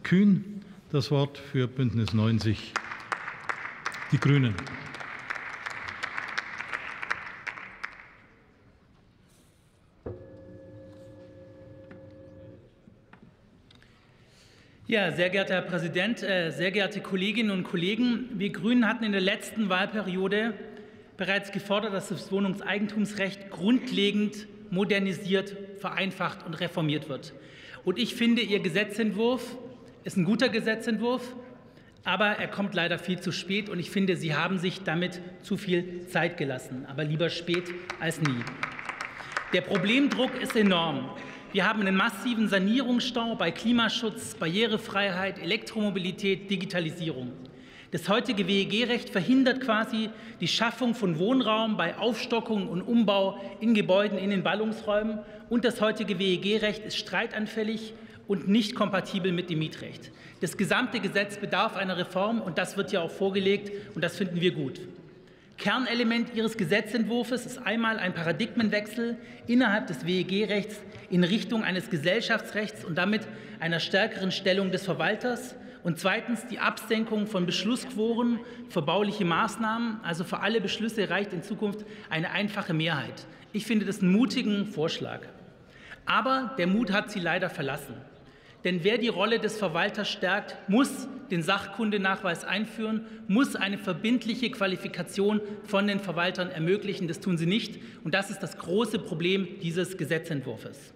Kühn das Wort für Bündnis 90 Die Grünen. Ja, sehr geehrter Herr Präsident, sehr geehrte Kolleginnen und Kollegen! Wir Grünen hatten in der letzten Wahlperiode bereits gefordert, dass das Wohnungseigentumsrecht grundlegend modernisiert, vereinfacht und reformiert wird. Und ich finde, Ihr Gesetzentwurf ist ein guter Gesetzentwurf, aber er kommt leider viel zu spät. Und ich finde, Sie haben sich damit zu viel Zeit gelassen. Aber lieber spät als nie. Der Problemdruck ist enorm. Wir haben einen massiven Sanierungsstau bei Klimaschutz, Barrierefreiheit, Elektromobilität, Digitalisierung. Das heutige WEG-Recht verhindert quasi die Schaffung von Wohnraum bei Aufstockung und Umbau in Gebäuden in den Ballungsräumen. Und das heutige WEG-Recht ist streitanfällig und nicht kompatibel mit dem Mietrecht. Das gesamte Gesetz bedarf einer Reform, und das wird ja auch vorgelegt, und das finden wir gut. Kernelement Ihres Gesetzentwurfs ist einmal ein Paradigmenwechsel innerhalb des WEG-Rechts in Richtung eines Gesellschaftsrechts und damit einer stärkeren Stellung des Verwalters. Und zweitens die Absenkung von Beschlussquoren für bauliche Maßnahmen. Also für alle Beschlüsse reicht in Zukunft eine einfache Mehrheit. Ich finde das einen mutigen Vorschlag. Aber der Mut hat Sie leider verlassen. Denn wer die Rolle des Verwalters stärkt, muss den Sachkundenachweis einführen, muss eine verbindliche Qualifikation von den Verwaltern ermöglichen. Das tun Sie nicht. Und das ist das große Problem dieses Gesetzentwurfs.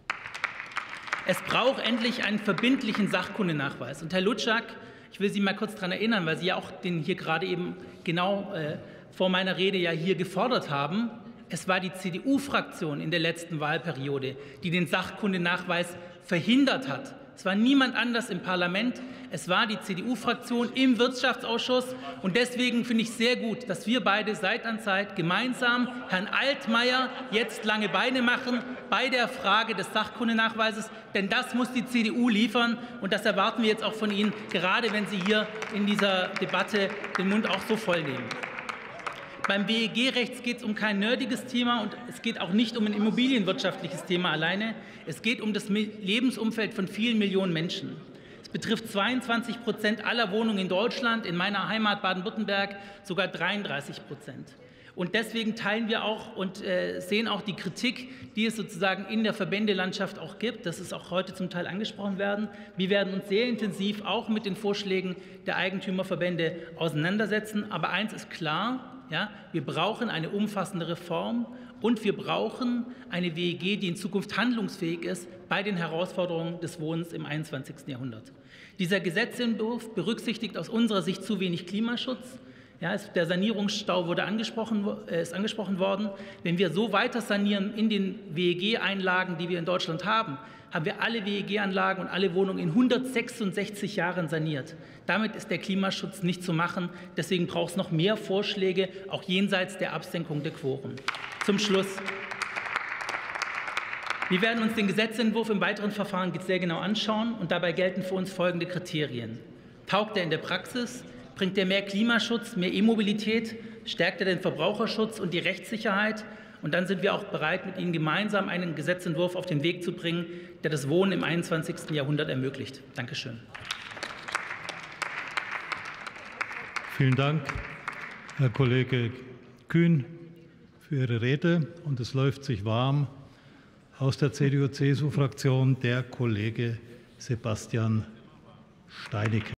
Es braucht endlich einen verbindlichen Sachkundenachweis. Und Herr Lutschak, ich will Sie mal kurz daran erinnern, weil Sie ja auch den hier gerade eben genau vor meiner Rede ja hier gefordert haben. Es war die CDU-Fraktion in der letzten Wahlperiode, die den Sachkundenachweis verhindert hat. Es war niemand anders im Parlament. Es war die CDU-Fraktion im Wirtschaftsausschuss. Und deswegen finde ich sehr gut, dass wir beide Seite an Seite gemeinsam Herrn Altmaier jetzt lange Beine machen bei der Frage des Sachkundenachweises. Denn das muss die CDU liefern. Und das erwarten wir jetzt auch von Ihnen, gerade wenn Sie hier in dieser Debatte den Mund auch so voll nehmen. Beim WEG-Recht geht es um kein nerdiges Thema und es geht auch nicht um ein immobilienwirtschaftliches Thema alleine. Es geht um das Lebensumfeld von vielen Millionen Menschen. Es betrifft 22% aller Wohnungen in Deutschland, in meiner Heimat Baden-Württemberg sogar 33%. Und deswegen teilen wir auch und sehen auch die Kritik, die es sozusagen in der Verbändelandschaft auch gibt. Das ist auch heute zum Teil angesprochen werden. Wir werden uns sehr intensiv auch mit den Vorschlägen der Eigentümerverbände auseinandersetzen. Aber eins ist klar: Ja, wir brauchen eine umfassende Reform und wir brauchen eine WEG, die in Zukunft handlungsfähig ist bei den Herausforderungen des Wohnens im 21. Jahrhundert. Dieser Gesetzentwurf berücksichtigt aus unserer Sicht zu wenig Klimaschutz. Ja, der Sanierungsstau ist angesprochen worden. Wenn wir so weiter sanieren in den WEG-Einlagen, die wir in Deutschland haben, haben wir alle WEG-Anlagen und alle Wohnungen in 166 Jahren saniert. Damit ist der Klimaschutz nicht zu machen. Deswegen braucht es noch mehr Vorschläge, auch jenseits der Absenkung der Quoren. Zum Schluss. Wir werden uns den Gesetzentwurf im weiteren Verfahren sehr genau anschauen. Und dabei gelten für uns folgende Kriterien. Taugt er in der Praxis? Bringt er mehr Klimaschutz, mehr E-Mobilität? Stärkt er den Verbraucherschutz und die Rechtssicherheit? Und dann sind wir auch bereit, mit Ihnen gemeinsam einen Gesetzentwurf auf den Weg zu bringen, der das Wohnen im 21. Jahrhundert ermöglicht. Dankeschön. Vielen Dank, Herr Kollege Kühn, für Ihre Rede. Und es läuft sich warm aus der CDU-CSU-Fraktion der Kollege Sebastian Steinecke.